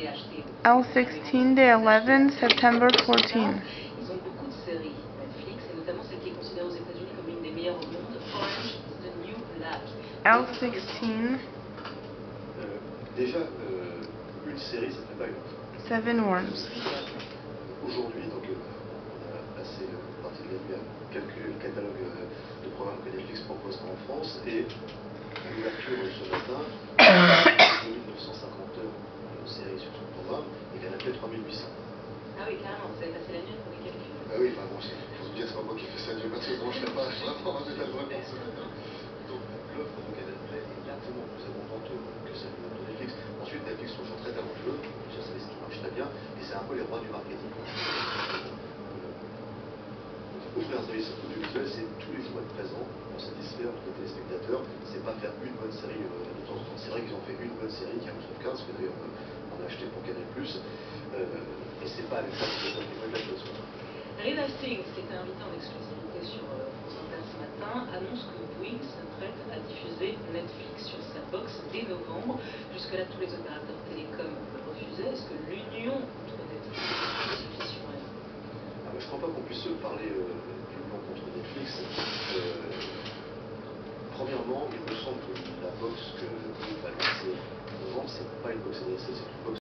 L16 Day 11, September 14. Ils ont beaucoup de séries Netflix, et notamment celle qui est considérée aux États-Unis comme l'une des meilleures au monde, Orange is the New Black. L16. Déjà, une série, ça ne fait pas une autre. Seven Worms. Aujourd'hui, donc, on a passé une partie de la nuit à calculer le catalogue de programmes que Netflix propose en France, et à l'ouverture ce matin, 2950 heures de série sur son programme, et il en a fait 3800. Ah oui, carrément, vous avez passé la nuit pour les calculs. Ah oui, enfin bon, je vous dire, c'est pas moi qui fais ça, Dieu merci, bon, je ne serais pas vraiment un métal vraiment ce matin. Donc l'offre de Canal Play est largement plus abondante que celle de Netflix. Ensuite, Netflix sont toujours très talentueux, ça c'est ce qui marche très bien, et c'est un peu les rois du marketing. Offrir un service audiovisuel, c'est tous les jours être présent pour satisfaire les téléspectateurs, c'est pas faire une bonne série de temps en temps. C'est vrai qu'ils ont fait une bonne série qui a House of Cards, que d'ailleurs on a acheté pour Canal+, et c'est pas avec ça que c'est pas de la chose. Reed Hastings, qui était invité en exclusivité sur France Inter ce matin, annonce que Bouygues s'apprête à diffuser Netflix sur sa box dès novembre. Jusque-là, tous les opérateurs télécoms refusaient. Est-ce que l'union entre Netflix et suffit sur elle? Je ne crois pas qu'on puisse parler d'union contre Netflix. Premièrement, il me semble que la box que Bouygues va lancer en novembre, c'est pas une box ADSL, c'est une box